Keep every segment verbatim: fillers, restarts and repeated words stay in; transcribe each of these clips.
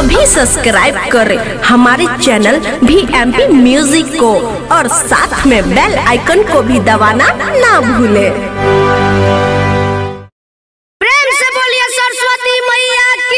अभी सब्सक्राइब करें हमारे channel V M P music को और साथ में बेल आइकन को भी दबाना ना भूलें। प्रेम से बोलिए सरस्वती मैया की।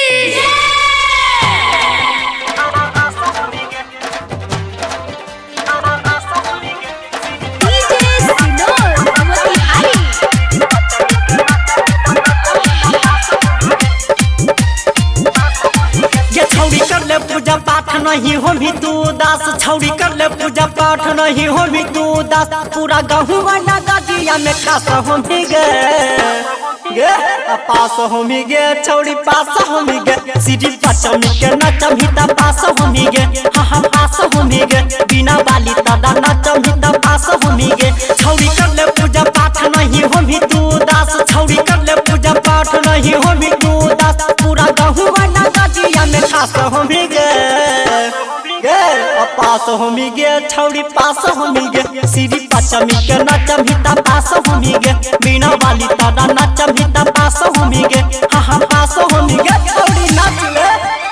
कर ले पूजा पाठ नहीं हो भी तू दास, छौड़ी कर ले पूजा पाठ नहीं हो भी तू दास। पूरा गहूँ वाला गाजिया में खास हम भी गए गे पास हम ही गे, छौड़ी पास हम ही गे। सीढ़ी पचम के नचम ही ता पास हम ही गे, हाँ हाँ पास हम ही गे। बिना बाली तादा नचम ही ता पास हम ही गे। छौड़ी कर ले पूजा पाठ नहीं हो भी तू दास, छौड़ी कर ले पूजा पाठ नहीं हो भी तू दास। पूरा गहूँ वाला गाजिया में खास हम ही गे गे पास हम ही गे, छौड़ी पास हम ही गे। सीढ़ी पचमी के नचम ही ता पास हम ही गे। बिना बाली तादा नचम ही ता पास हम ही गे, हाँ हाँ पास हम ही गे। छौड़ी नाच ले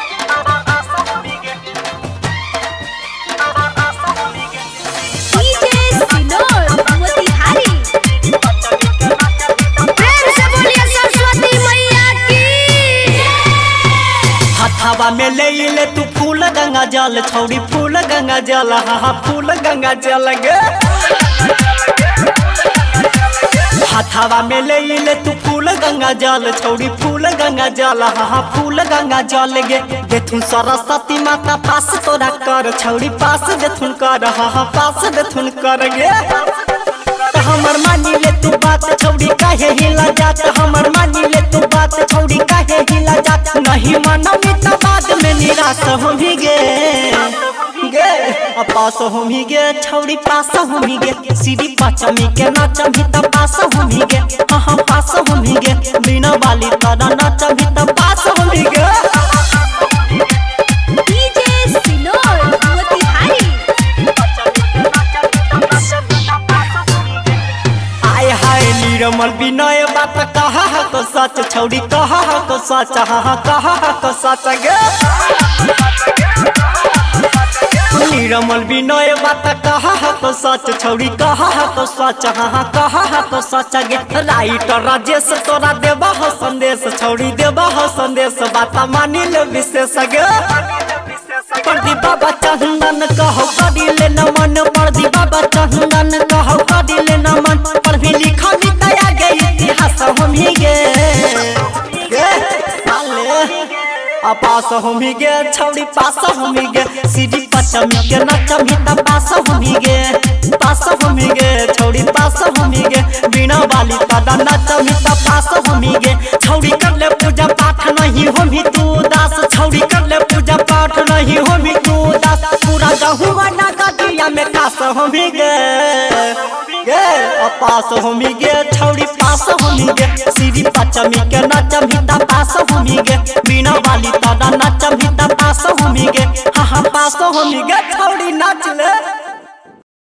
हवा में ले ले तू फूल गंगा जल, छौड़ी फूल गंगा जल, हाँ हाँ फूल गंगा जल गे। हथावा में ले ले तू फूल गंगा जल, छौड़ी फूल गंगा जल, हाँ हाँ फूल गंगा जल गे। देथुन सरस्वती माता पास तोरा कर, छौड़ी पास देथुन कर, हाँ हाँ पास देथुन कर गे। हमर मानी ले तू बात, छौड़ी काहे हिला जात। हमर मानी ले तू बात, छौड़ी काहे हिला जात। नहीं मानवी तो बाद में निराश हम ही गे गे पास हम ही गे, छौड़ी पास हम ही गे। सीढ़ी पचमी के नचम ही तो पास हम ही गे, हाँ हाँ पास हम ही गे। बिना बाली तारा नचम ही तो पास हम ही गे। निर्मल विनय बात कहा तो सच, छौड़ी कहा तो सच, हाँ हाँ कहा तो सच गे। निर्मल विनय बात कहा तो सच, छौड़ी कहा तो सच, हाँ हाँ कहा तो सच गे। राइटर राजेश तोरा देबा हो संदेश, छौड़ी देबा हो संदेश, बात मानी ले विशेष गे। प्रदी बाबा चंदन कहो करी ले नमन, प्रदी बाबा चंदन कहो करी ले नमन। पढ़ी लिखा भी दया गे, इतिहास हम ही गे गे पास हम ही गे, छौड़ी पास हम ही गे। सीढ़ी पचमी के नचम ही ता पास हम ही गे, पास हम ही गे, छौड़ी पास हम ही गे। बिना बाली तादा नचम ही ता पास हम ही गे। छौड़ी कर ले पूजा पाठ नहीं हो भी तू दास, छौड़ी कर ले पूजा पाठ नहीं हो भी तू दास। पूरा गहूँ वाला गाजिया में खास हम ही गे गे पास हम ही गे, छौड़ी पास हम ही गे। सीढ़ी पचमी के नचम ही ता पास हम ही गे। बिना बाली तादा नचम ही ता पास हम ही गे, हाँ हाँ पास हम ही गे। छौड़ी नाच ले।